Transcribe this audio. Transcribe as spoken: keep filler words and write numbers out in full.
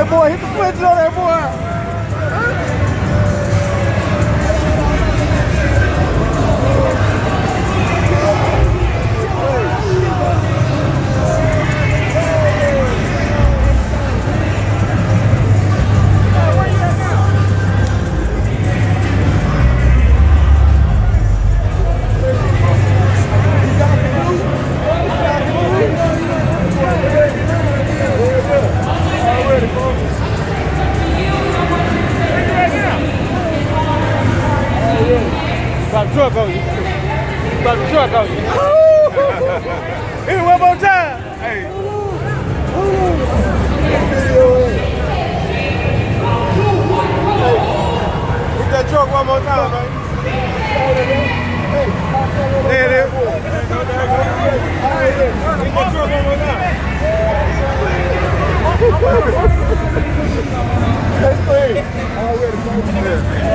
that boy. Hit the switch on that boy. About the truck on you. About the truck on you. Hit it one more time. Hey. Hit that truck one more time, man. There it is. Hit that truck one more time. That's clean. Already.